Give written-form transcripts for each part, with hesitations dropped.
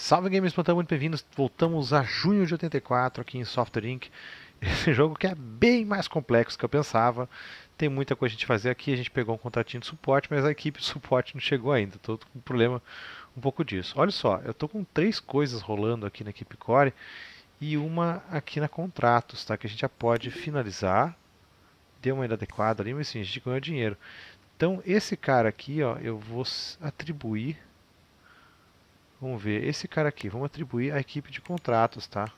Salve gamers, muito bem-vindos. Voltamos a junho de 84 aqui em Software Inc. Esse jogo que é bem mais complexo do que eu pensava. Tem muita coisa a gente fazer aqui. A gente pegou um contratinho de suporte, mas a equipe de suporte não chegou ainda. Estou com um problema um pouco disso. Olha só, eu estou com 3 coisas rolando aqui na equipe Core e uma aqui na contratos, tá? Que a gente já pode finalizar. Deu uma inadequada ali, mas sim, a gente ganhou dinheiro. Então esse cara aqui, ó, eu vou atribuir. Vamos ver, esse cara aqui, vamos atribuir à equipe de contratos, tá?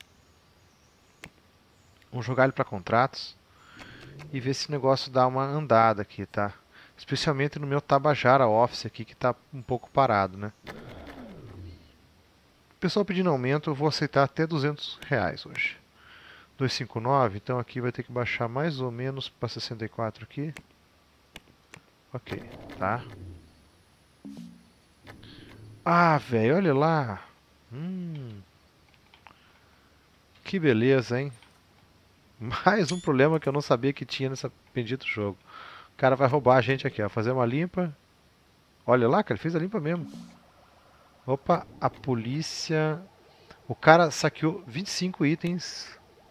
Vamos jogar ele para contratos e ver se o negócio dá uma andada aqui, tá? Especialmente no meu Tabajara Office aqui, que está um pouco parado, né? O pessoal pedindo aumento, eu vou aceitar até R$ 200 hoje. 259, então aqui vai ter que baixar mais ou menos para 64 aqui. Ok, tá? Ah, velho, olha lá. Que beleza, hein? Mais um problema que eu não sabia que tinha nesse bendito jogo. O cara vai roubar a gente aqui, ó. Fazer uma limpa. Olha lá, cara, ele fez a limpa mesmo. Opa, a polícia... O cara saqueou 25 itens.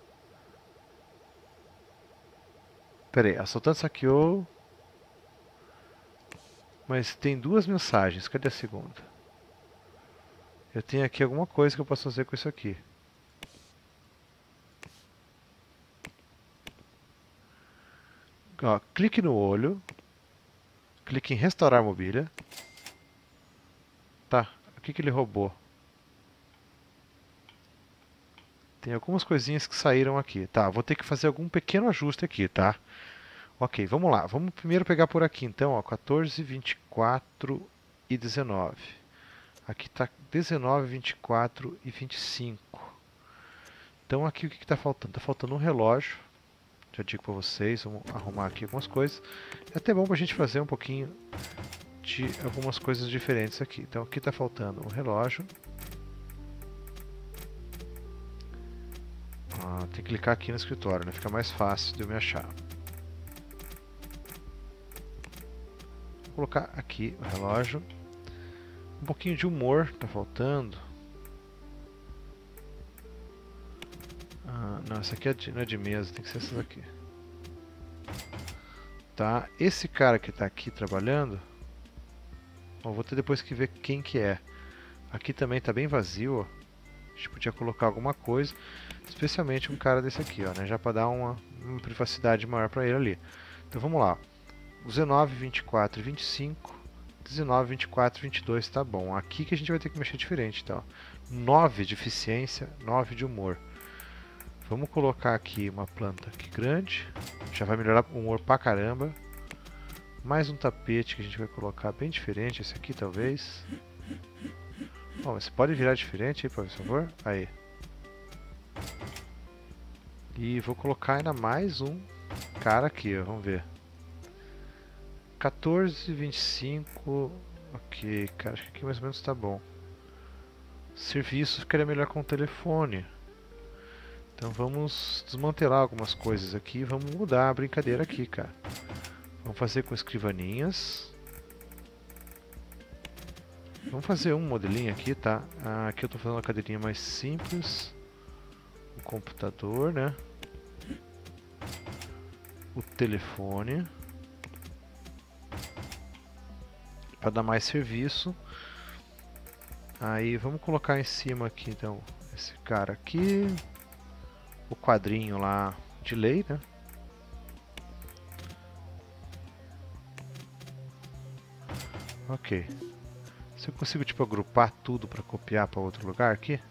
Pera aí, assaltante saqueou... Mas tem 2 mensagens. Cadê a segunda? Eu tenho aqui alguma coisa que eu posso fazer com isso aqui. Ó, clique no olho. Clique em restaurar mobília. Tá, o que ele roubou? Tem algumas coisinhas que saíram aqui. Tá, vou ter que fazer algum pequeno ajuste aqui, tá? Ok, vamos lá. Vamos primeiro pegar por aqui, então, ó, 14, 24 e 19. Aqui está 19, 24 e 25. Então aqui o que está faltando? Está faltando um relógio. Já digo para vocês, vamos arrumar aqui algumas coisas. É até bom para a gente fazer um pouquinho de algumas coisas diferentes aqui. Então aqui está faltando um relógio. Tem que clicar aqui no escritório, né? Fica mais fácil de eu me achar. Vou colocar aqui o relógio. Um pouquinho de humor está faltando. Não, essa aqui não é de mesa, tem que ser essa daqui. Tá, esse cara que está aqui trabalhando, ó, vou ter depois que ver quem que é. Aqui também está bem vazio, ó. A gente podia colocar alguma coisa, especialmente um cara desse aqui, ó, né? Já para dar uma privacidade maior para ele ali. Então vamos lá. 19, 24 e 25. 19, 24 e 22 tá bom. Aqui que a gente vai ter que mexer diferente, tá? 9 de eficiência, 9 de humor. Vamos colocar aqui uma planta aqui grande. Já vai melhorar o humor pra caramba. Mais um tapete que a gente vai colocar bem diferente. Esse aqui talvez. Bom, você pode virar diferente aí, por favor. Aí. E vou colocar ainda mais um cara aqui, ó. Vamos ver. 14, 25. Ok, cara, acho que aqui mais ou menos tá bom. Serviço ficaria melhor com o telefone. Então vamos desmantelar algumas coisas aqui. Vamos mudar a brincadeira aqui, cara. Vamos fazer com escrivaninhas. Vamos fazer um modelinho aqui, tá? Aqui eu estou fazendo uma cadeirinha mais simples. O computador, né? O telefone. Para dar mais serviço. Aí vamos colocar em cima aqui, então, esse cara aqui. O quadrinho lá de lei, né? Ok. Se eu consigo tipo agrupar tudo para copiar para outro lugar aqui.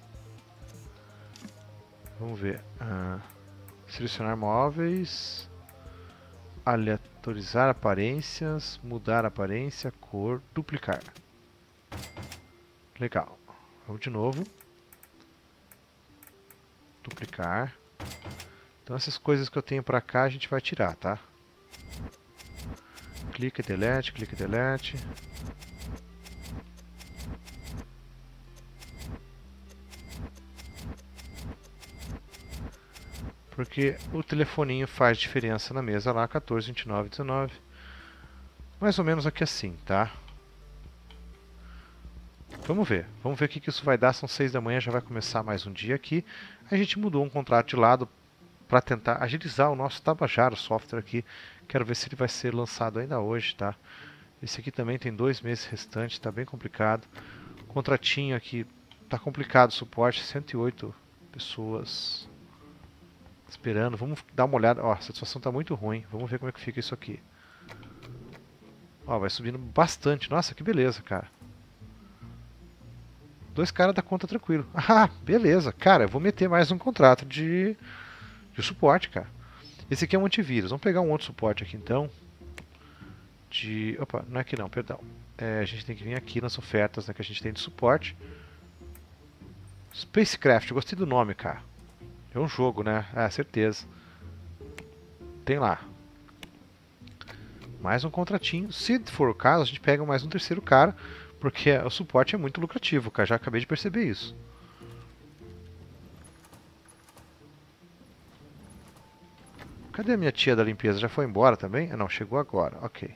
Vamos ver. Selecionar móveis. Aleatorizar aparências. Mudar aparência, cor, duplicar. Legal. Vamos de novo. Duplicar. Então essas coisas que eu tenho para cá a gente vai tirar, tá? Clica e delete, clica e delete. Porque o telefoninho faz diferença na mesa lá, 14, 29, 19. Mais ou menos aqui assim, tá? Vamos ver o que que isso vai dar. São 6 da manhã, já vai começar mais um dia aqui. A gente mudou um contrato de lado para tentar agilizar o nosso Tabajara software aqui. Quero ver se ele vai ser lançado ainda hoje, tá? Esse aqui também tem 2 meses restantes, tá bem complicado. Contratinho aqui, tá complicado o suporte, 108 pessoas esperando. Vamos dar uma olhada. Ó, a situação tá muito ruim. Vamos ver como é que fica isso aqui. Ó, vai subindo bastante. Nossa, que beleza, cara. 2 caras da conta tranquilo. Ah, beleza. Cara, eu vou meter mais um contrato de suporte, cara. Esse aqui é um antivírus. Vamos pegar um outro suporte aqui, então. Opa, não é aqui não, perdão. A gente tem que vir aqui nas ofertas, né, que a gente tem de suporte. Spacecraft, gostei do nome, cara. É um jogo, né? Ah, certeza. Tem lá. Mais um contratinho. Se for o caso, a gente pega mais um terceiro cara, porque o suporte é muito lucrativo, cara. Já acabei de perceber isso. Cadê a minha tia da limpeza? Já foi embora também? Ah, não, chegou agora. Ok.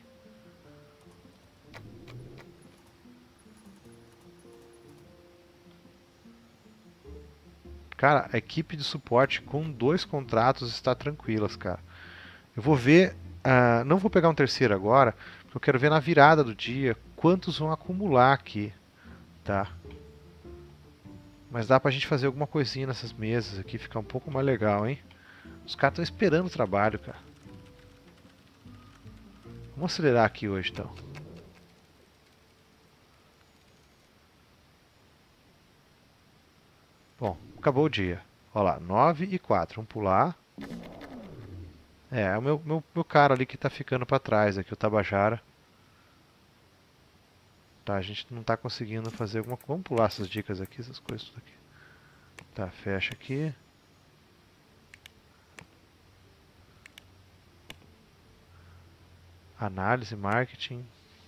Cara, a equipe de suporte com 2 contratos está tranquilas, cara. Eu vou ver, não vou pegar um terceiro agora, porque eu quero ver na virada do dia quantos vão acumular aqui, tá? Mas dá pra gente fazer alguma coisinha nessas mesas aqui, ficar um pouco mais legal, hein? Os caras estão esperando o trabalho, cara. Vamos acelerar aqui hoje, então. Bom, acabou o dia. Olha lá, 9 e 4. Vamos pular. É o meu cara ali que tá ficando pra trás aqui, o Tabajara. Tá, a gente não tá conseguindo fazer alguma coisa. Vamos pular essas dicas aqui, essas coisas tudo aqui. Tá, fecha aqui. Análise, marketing.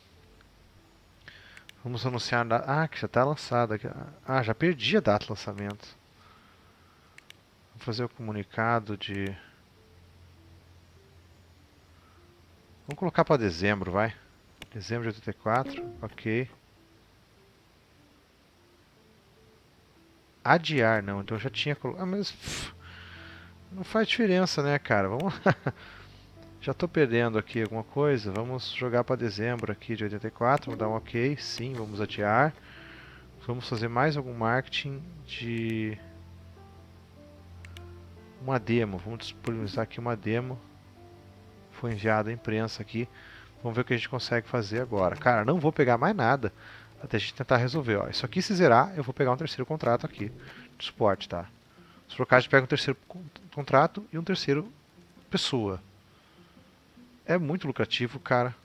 Vamos anunciar. Ah, que já está lançada. Ah, já perdi a data de lançamento. Vou fazer o comunicado de. Vamos colocar para dezembro, vai. Dezembro de 84, ok. Adiar, não. Então eu já tinha colocado. Ah, mas. Não faz diferença, né, cara? Vamos. Já estou perdendo aqui alguma coisa. Vamos jogar para dezembro aqui de 84. Vamos dar um ok. Sim, vamos adiar. Vamos fazer mais algum marketing de uma demo. Vamos disponibilizar aqui uma demo. Foi enviada à imprensa aqui. Vamos ver o que a gente consegue fazer agora. Cara, não vou pegar mais nada até a gente tentar resolver. Ó, isso aqui se zerar, eu vou pegar um terceiro contrato aqui de suporte, tá? Se for o caso, a gente pega um terceiro contrato e um terceiro pessoa. É muito lucrativo, cara.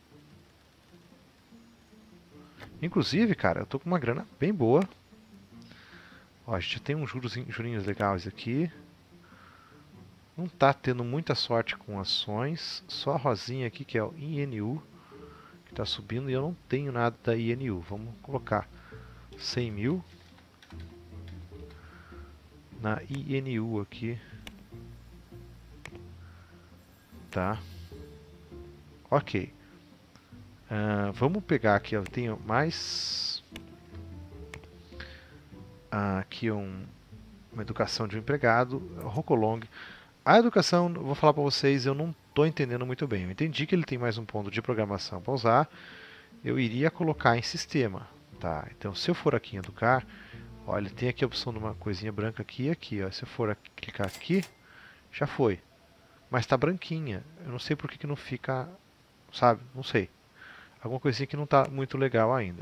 Inclusive, cara, eu tô com uma grana bem boa. Ó, a gente já tem uns jurinhos legais aqui. Não tá tendo muita sorte com ações. Só a rosinha aqui, que é o INU, que tá subindo. E eu não tenho nada da INU. Vamos colocar 100 mil na INU aqui. Tá. Ok. Vamos pegar aqui, eu tenho mais aqui uma educação de um empregado, Rocolong. A educação, vou falar para vocês, eu não estou entendendo muito bem. Eu entendi que ele tem mais um ponto de programação para usar. Eu iria colocar em sistema, tá? Então, se eu for aqui em educar, ó, ele tem aqui a opção de uma coisinha branca aqui e aqui, ó. Se eu for clicar aqui, já foi. Mas está branquinha. Eu não sei por que não fica, sabe? Não sei. Alguma coisinha que não está muito legal ainda.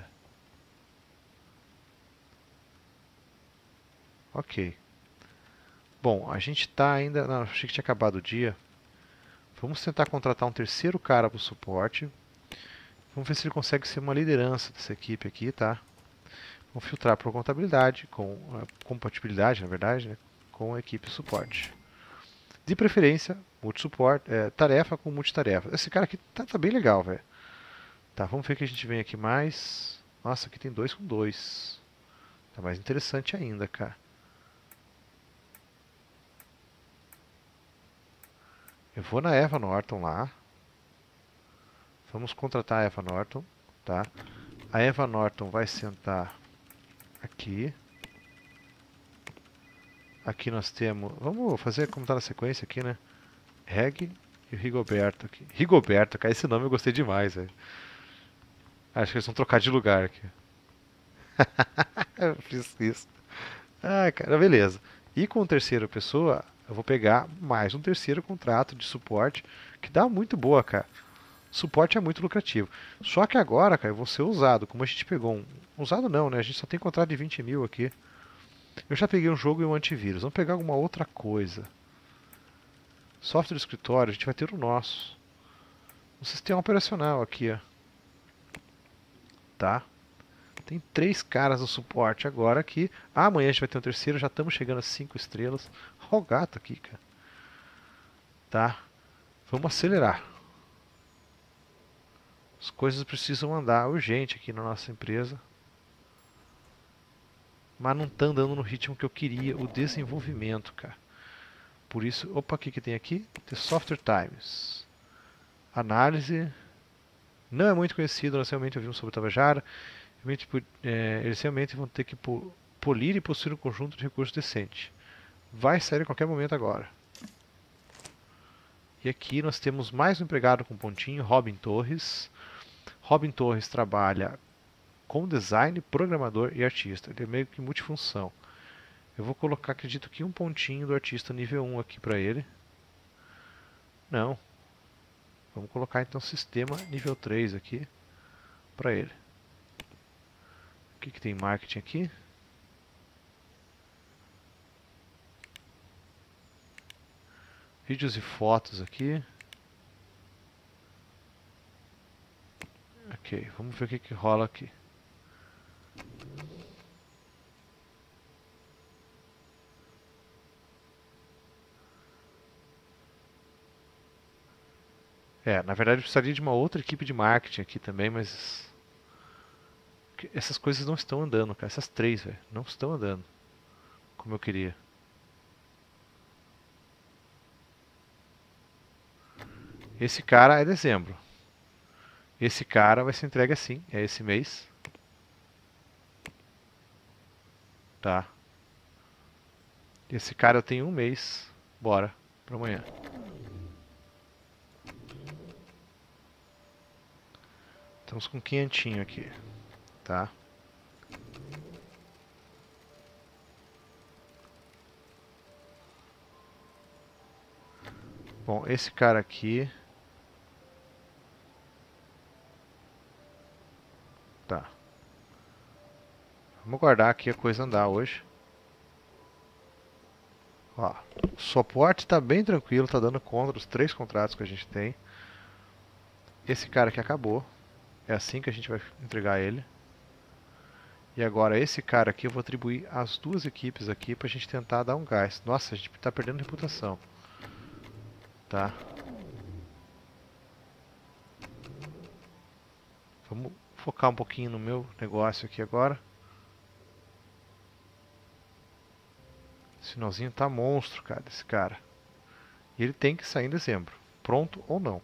Ok. Bom, a gente está ainda. Não, achei que tinha acabado o dia. Vamos tentar contratar um terceiro cara para o suporte. Vamos ver se ele consegue ser uma liderança dessa equipe aqui, tá? Vamos filtrar por contabilidade, com compatibilidade, na verdade, né? Com a equipe suporte. De preferência, multisuporte, tarefa com multitarefa. Esse cara aqui tá bem legal, velho. Tá, vamos ver o que a gente vem aqui mais. Nossa, aqui tem 2 com 2. Tá mais interessante ainda, cara. Eu vou na Eva Norton lá. Vamos contratar a Eva Norton, tá? A Eva Norton vai sentar Aqui. Aqui nós temos... Vamos fazer como tá na sequência aqui, né? Reg e o Rigoberto aqui. Rigoberto, cara, esse nome eu gostei demais, velho. Acho que eles vão trocar de lugar aqui. Eu fiz isso. Ah, cara, beleza. E com o terceira pessoa, eu vou pegar mais um terceiro contrato de suporte, que dá muito boa, cara. Suporte é muito lucrativo. Só que agora, cara, eu vou ser usado. Como a gente pegou um... Usado não, né? A gente só tem contrato de 20 mil aqui. Eu já peguei um jogo e um antivírus. Vamos pegar alguma outra coisa. Software de escritório, a gente vai ter o nosso. Um sistema operacional aqui, ó. Tá? Tem 3 caras no suporte agora aqui. Amanhã a gente vai ter um terceiro, já estamos chegando a 5 estrelas. Olha o gato aqui, cara. Tá? Vamos acelerar. As coisas precisam andar urgente aqui na nossa empresa. Mas não está andando no ritmo que eu queria o desenvolvimento, cara. Por isso, opa, o que tem aqui? The Software Times. Análise. Não é muito conhecido, nós realmente ouvimos sobre o Tabajara. Eles realmente vão ter que polir e possuir um conjunto de recursos decente. Vai sair a qualquer momento agora. E aqui nós temos mais um empregado com pontinho, Robin Torres. Robin Torres trabalha com design, programador e artista. Ele é meio que multifunção. Eu vou colocar, acredito que um pontinho do artista nível 1 aqui para ele. Não. Vamos colocar então sistema nível 3 aqui para ele. O que tem marketing aqui? Vídeos e fotos aqui. Ok, vamos ver o que rola aqui. Na verdade eu precisaria de uma outra equipe de marketing aqui também, mas... Essas coisas não estão andando, cara. Essas 3, velho, não estão andando como eu queria. Esse cara é dezembro. Esse cara vai ser entregue assim, é esse mês. Tá. Esse cara eu tenho um mês. Bora, pra amanhã. Estamos com 500 aqui. Tá. Bom, esse cara aqui... Tá. Vamos guardar aqui a coisa andar hoje. Ó, o suporte está bem tranquilo, está dando conta dos 3 contratos que a gente tem. Esse cara aqui acabou. É assim que a gente vai entregar ele. E agora esse cara aqui eu vou atribuir as 2 equipes aqui para a gente tentar dar um gás. Nossa, a gente está perdendo reputação. Tá. Vamos focar um pouquinho no meu negócio aqui agora. Esse sinalzinho tá monstro, cara, esse cara. E ele tem que sair em dezembro. Pronto ou não.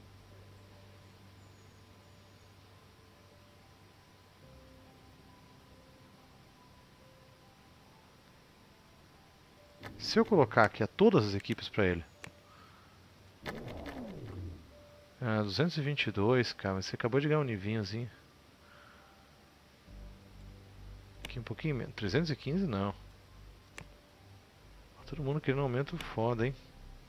Se eu colocar aqui a todas as equipes para ele. 222, cara, você acabou de ganhar um nivinhozinho. Aqui um pouquinho menos. 315 não. Todo mundo querendo um aumento foda, hein?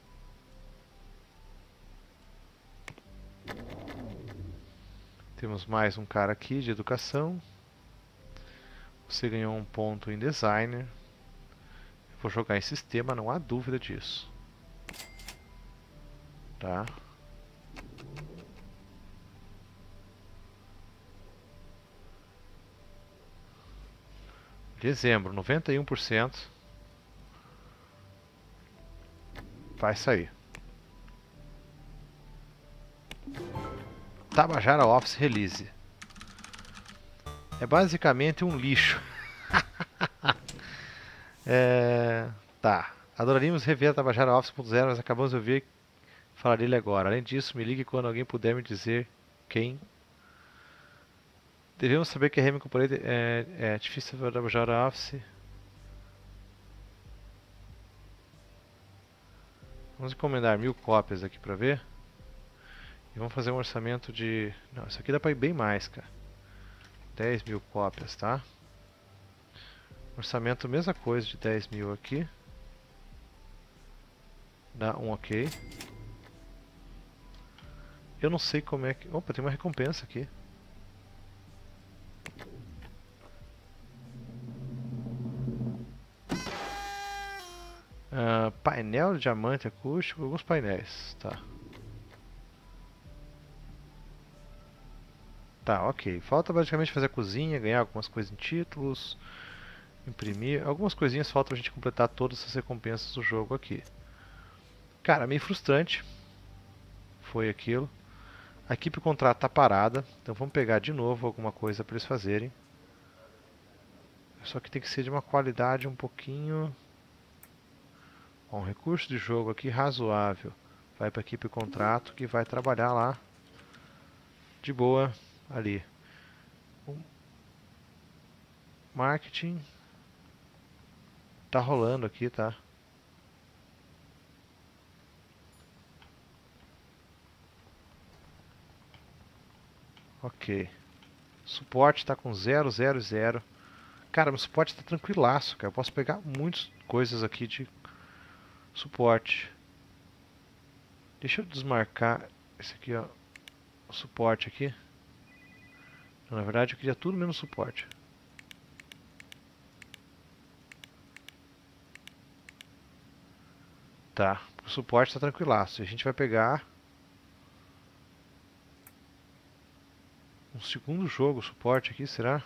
Temos mais um cara aqui de educação. Você ganhou um ponto em designer. Vou jogar em sistema, não há dúvida disso. Tá. Dezembro, 91%. Vai sair. Tabajara Office Release. É basicamente um lixo. Tá. Adoraríamos rever a Tabajara Office.0, mas acabamos de ouvir falar dele agora. Além disso, me ligue quando alguém puder me dizer quem Devemos saber que a RM Incorporated é difícil para trabalhar a Office. Vamos encomendar 1000 cópias aqui para ver. E vamos fazer um orçamento de... Não, isso aqui dá para ir bem mais, cara. 10.000 cópias, tá? Orçamento, mesma coisa de 10.000 aqui. Dá um ok. Eu não sei como é que... Opa, tem uma recompensa aqui. Painel de diamante acústico, alguns painéis, tá. Tá, ok. Falta basicamente fazer a cozinha, ganhar algumas coisas em títulos, imprimir. Algumas coisinhas faltam a gente completar todas essas recompensas do jogo aqui. Cara, meio frustrante. Foi aquilo. A equipe contrato tá parada, então vamos pegar de novo alguma coisa para eles fazerem. Só que tem que ser de uma qualidade um pouquinho... Bom, recurso de jogo aqui razoável. Vai para a equipe contrato que vai trabalhar lá de boa ali. Marketing tá rolando aqui, tá? Ok. Suporte tá com 0, 0, 0. Cara, meu suporte tá tranquilaço, cara. Eu posso pegar muitas coisas aqui de suporte. Deixa eu desmarcar esse aqui, ó. O suporte aqui. Na verdade, eu queria tudo menos suporte. Tá, o suporte tá tranquilaço. A gente vai pegar um segundo jogo, suporte aqui, será?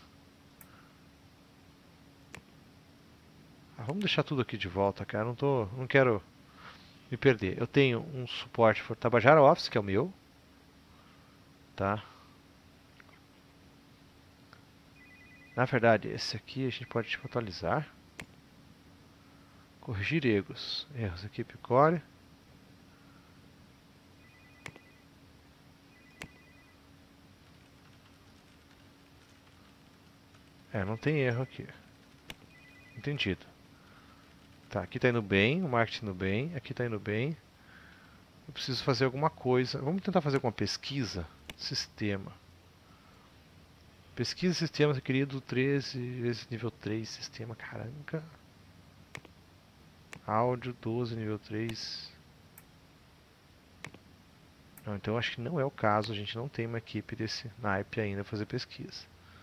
Vamos deixar tudo aqui de volta, cara. Não quero me perder. Eu tenho um suporte for Tabajara Office, que é o meu. Tá? Na verdade, esse aqui a gente pode tipo, atualizar. Corrigir erros. Erros, equipe core. Não tem erro aqui. Entendido. Tá, aqui tá indo bem, o marketing indo bem, aqui tá indo bem. Eu preciso fazer alguma coisa. Vamos tentar fazer alguma pesquisa. Sistema. Pesquisa sistemas, querido, 13 vezes nível 3, sistema, caramba. Áudio, 12, nível 3. Não, então acho que não é o caso, a gente não tem uma equipe desse naipe ainda fazer pesquisa.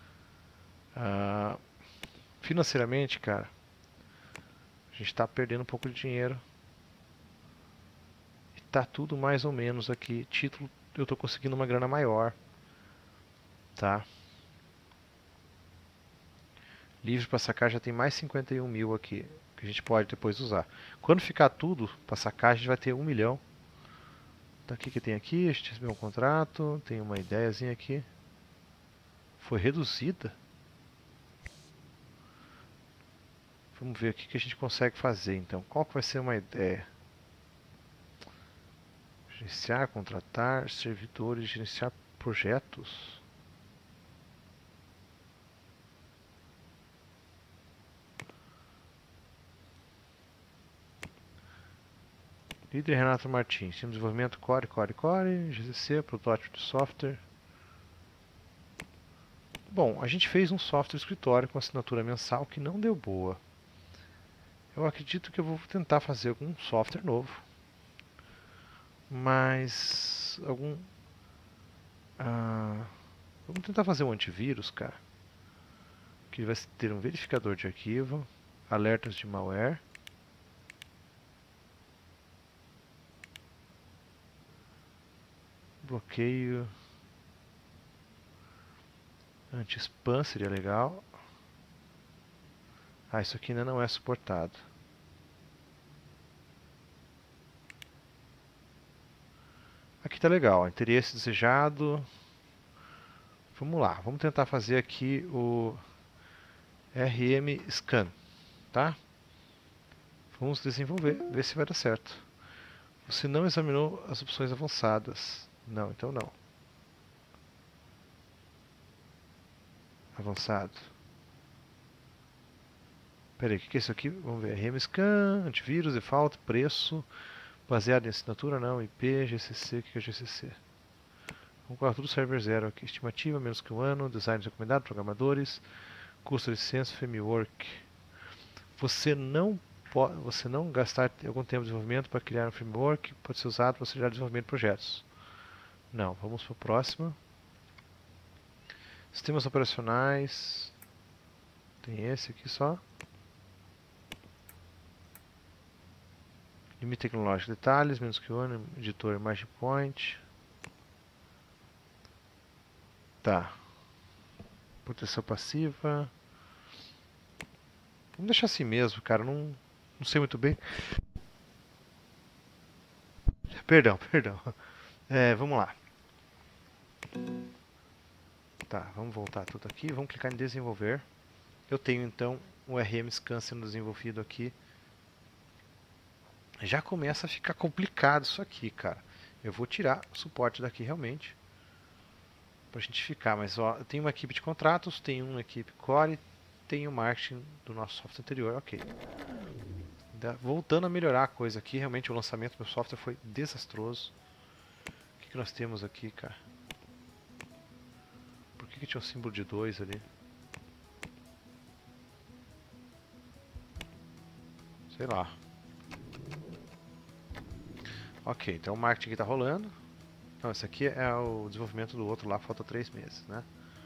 Financeiramente, cara, a gente está perdendo um pouco de dinheiro. E tá tudo mais ou menos aqui. Título, eu estou conseguindo uma grana maior. Tá? Livre para sacar já tem mais 51 mil aqui, que a gente pode depois usar. Quando ficar tudo para sacar, a gente vai ter 1 milhão. Então, o que tem aqui? A gente recebeu um contrato, tem uma ideiazinha aqui. Foi reduzida. Vamos ver o que a gente consegue fazer então. Qual que vai ser uma ideia? Gerenciar, contratar, servidores, gerenciar projetos. Líder Renato Martins. Time de desenvolvimento Core, GCC, protótipo de software. Bom, a gente fez um software escritório com assinatura mensal que não deu boa. Eu acredito que eu vou tentar fazer algum software novo. Mas vamos tentar fazer um antivírus, cara. Que vai ter um verificador de arquivo, alertas de malware. Bloqueio. Anti-spam seria legal. Isso aqui ainda não é suportado. Aqui tá legal, interesse desejado. Vamos lá, vamos tentar fazer aqui o RM Scan, tá? Vamos desenvolver, ver se vai dar certo. Você não examinou as opções avançadas. Não, então não. Avançado. Pera aí, o que é isso aqui? Vamos ver. RM Scan, antivírus, default, preço. Baseado em assinatura, não. IP, GCC, o que é GCC? Vamos colocar tudo server 0 aqui. Estimativa, menos que um ano. Design recomendado, programadores. Custo de licença, framework. Você não gastar algum tempo de desenvolvimento para criar um framework, pode ser usado para auxiliar desenvolvimento de projetos. Não, vamos para o próximo. Sistemas operacionais. Tem esse aqui só. Limite tecnológico, detalhes, menos que um ano, editor Margin Point. Tá. Proteção passiva. Vamos deixar assim mesmo, cara. Não sei muito bem. Perdão, perdão. Vamos lá. Tá, vamos voltar tudo aqui. Vamos clicar em desenvolver. Eu tenho então o RM Scan sendo desenvolvido aqui. Já começa a ficar complicado isso aqui, cara. Eu vou tirar o suporte daqui realmente. Pra gente ficar, mas ó, eu tenho uma equipe de contratos, tenho uma equipe core, tenho o marketing do nosso software anterior, ok. Voltando a melhorar a coisa aqui, realmente o lançamento do meu software foi desastroso. O que nós temos aqui, cara? Por que tinha um símbolo de 2 ali? Sei lá. Ok, então o marketing aqui está rolando. Não, esse aqui é o desenvolvimento do outro lá, falta 3 meses, né?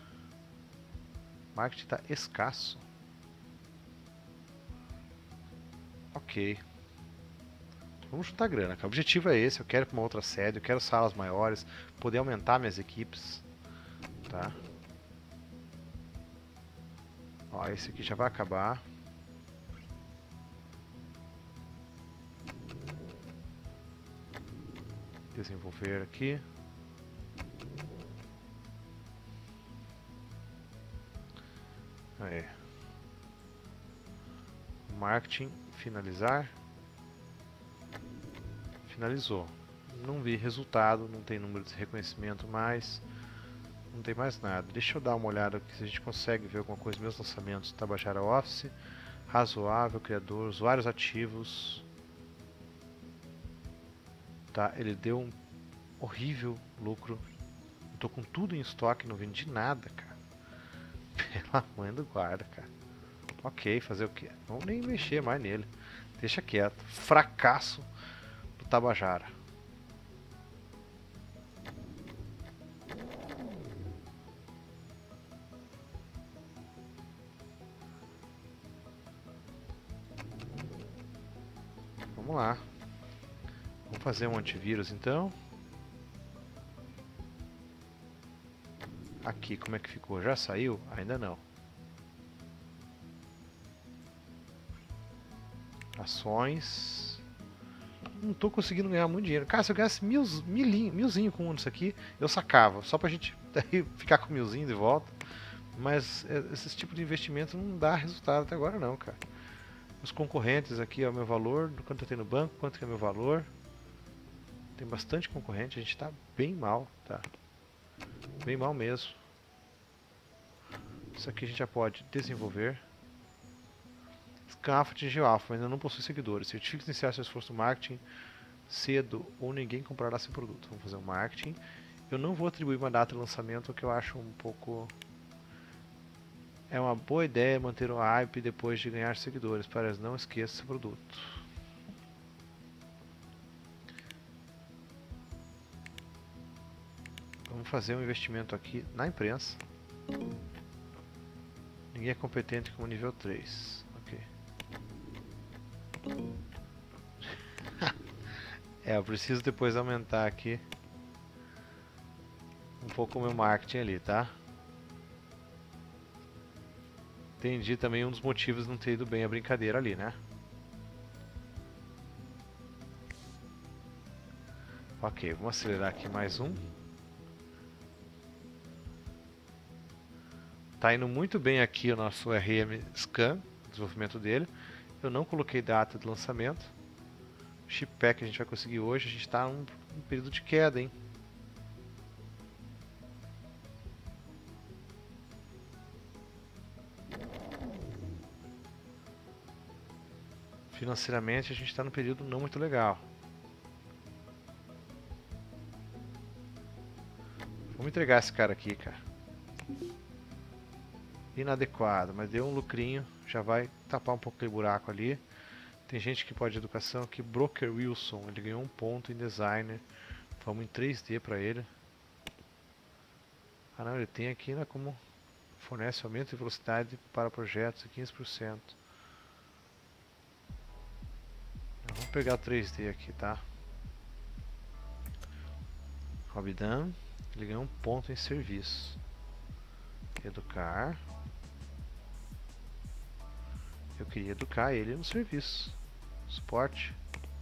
O marketing está escasso. Ok. Vamos juntar grana, cara. O objetivo é esse, eu quero ir para uma outra sede, eu quero salas maiores, poder aumentar minhas equipes. Tá? Ó, esse aqui já vai acabar. Desenvolver aqui. Aí. Marketing, finalizar. Finalizou. Não vi resultado, não tem número de reconhecimento mais. Não tem mais nada. Deixa eu dar uma olhada aqui se a gente consegue ver alguma coisa. Meus lançamentos, Tabajara Office. Razoável, criador, usuários ativos. Tá, ele deu um horrível lucro. Eu tô com tudo em estoque, não vendi nada, cara. Pela mãe do guarda, cara. Ok, fazer o que? Não nem mexer mais nele. Deixa quieto. Fracasso do Tabajara. Vamos lá. Vamos fazer um antivírus então. Aqui, como é que ficou? Já saiu? Ainda não. Ações. Não tô conseguindo ganhar muito dinheiro. Cara, se eu ganhasse milzinho com um disso aqui, eu sacava. Só pra gente daí ficar com milzinho de volta. Mas esse tipo de investimento não dá resultado até agora não, cara. Os concorrentes aqui é o meu valor, do quanto eu tenho no banco, quanto que é o meu valor. Tem bastante concorrente, a gente tá bem mal, tá? Bem mal mesmo. Isso aqui a gente já pode desenvolver. Scanf atingiu alfa, ainda não possui seguidores. Certifique iniciar seu esforço no marketing cedo ou ninguém comprará seu produto. Vamos fazer um marketing. Eu não vou atribuir uma data de lançamento, que eu acho um pouco... É uma boa ideia manter o hype depois de ganhar seguidores, para não esqueça seu produto. Vamos fazer um investimento aqui na imprensa. Ninguém é competente como nível 3. Ok. Eu preciso depois aumentar aqui um pouco o meu marketing ali, tá? Entendi também um dos motivos de não ter ido bem a brincadeira ali, né? Ok, vamos acelerar aqui mais um. Tá indo muito bem aqui o nosso RM Scan, o desenvolvimento dele. Eu não coloquei data de lançamento. O chip pack a gente vai conseguir hoje, a gente está num período de queda, hein? Financeiramente a gente está num período não muito legal. Vamos entregar esse cara aqui, cara. Inadequado, mas deu um lucrinho. Já vai tapar um pouco aquele buraco ali. Tem gente que pode educação aqui. Broker Wilson, ele ganhou um ponto em designer. Vamos em 3D para ele. Ah não, ele tem aqui, né, como fornece aumento de velocidade para projetos de 15%. Vamos pegar o 3D aqui, tá? Robidan, ele ganhou um ponto em serviço. Educar. Eu queria educar ele no serviço. Suporte.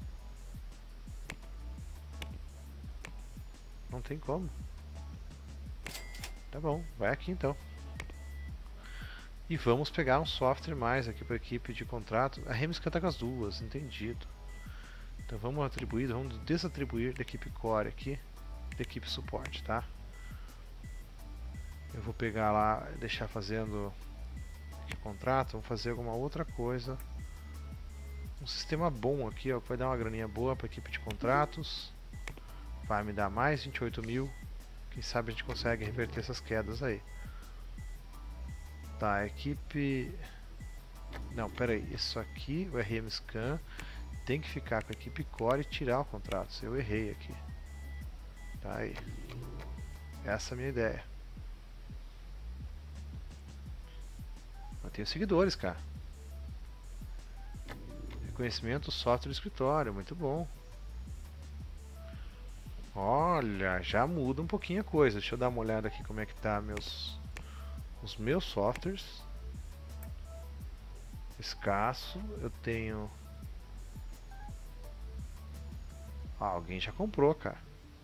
Não tem como. Tá bom, vai aqui então. E vamos pegar um software mais aqui para a equipe de contrato. A Remiscan está com as duas, entendido. Então vamos atribuir, vamos desatribuir da equipe core aqui, da equipe suporte, tá? Eu vou pegar lá, deixar fazendo aqui contrato, vamos fazer alguma outra coisa. Um sistema bom aqui, ó, que vai dar uma graninha boa para a equipe de contratos. Vai me dar mais 28 mil. Quem sabe a gente consegue reverter essas quedas aí. Tá, equipe... Não, pera aí. Isso aqui, o RM Scan, tem que ficar com a equipe core e tirar o contrato. Eu errei aqui. Tá aí. Essa é a minha ideia. Eu tenho seguidores, cara. Reconhecimento software do escritório, muito bom. Olha, já muda um pouquinho a coisa. Deixa eu dar uma olhada aqui como é que tá os meus softwares. Escasso, eu tenho... Ah, alguém já comprou, cara.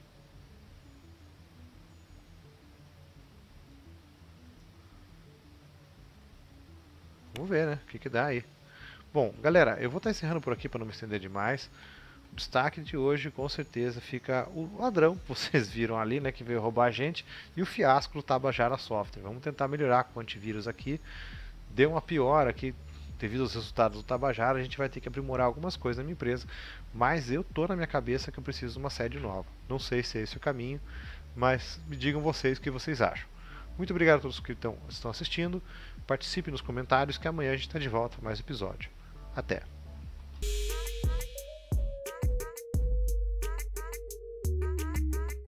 Vamos ver, né? O que que dá aí. Bom, galera, eu vou estar encerrando por aqui para não me estender demais. O destaque de hoje, com certeza, fica o ladrão que vocês viram ali, né? Que veio roubar a gente. E o fiasco do Tabajara Software. Vamos tentar melhorar com o antivírus aqui. Deu uma piora aqui devido aos resultados do Tabajara. A gente vai ter que aprimorar algumas coisas na minha empresa. Mas eu tô na minha cabeça que eu preciso de uma sede nova. Não sei se é esse o caminho, mas me digam vocês o que vocês acham. Muito obrigado a todos que estão assistindo. Participe nos comentários que amanhã a gente está de volta com mais episódio. Até!